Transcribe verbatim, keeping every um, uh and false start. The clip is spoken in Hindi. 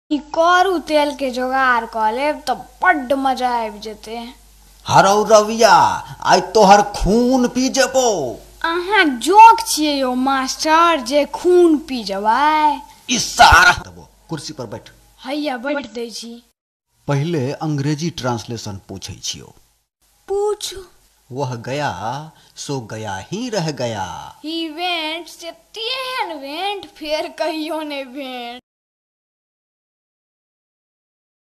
ई करू तेल के जोगाड़ क लेब तो बड्ड मजा आबि जेते। हरौ रविया आइ तोहर खून पी जेबो। अहाँ जोक छियै यौ मास्टर जे खून पी जबै। इशारा देबो, कुर्सी पर बैठ। हैया बैठ दै छी। पहले अंग्रेजी ट्रांसलेशन पूछै छियो। पूछू। वह गया सो गया ही रह गया। ही वेंट से तेहन वेंट फेर कहियो ने भेंट।